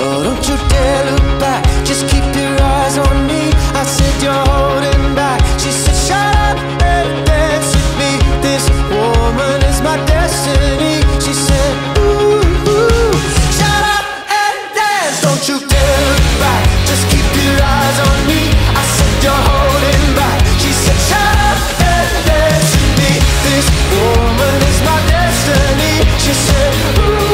Oh, don't you dare look back, just keep your eyes on me. I said you're holding back. She said shut up and dance with me. This woman is my destiny. She said ooh, ooh, shut up and dance. Don't you dare look back, just keep your eyes on me. I said you're holding back. She said shut up and dance with me. This woman is my destiny. She said ooh.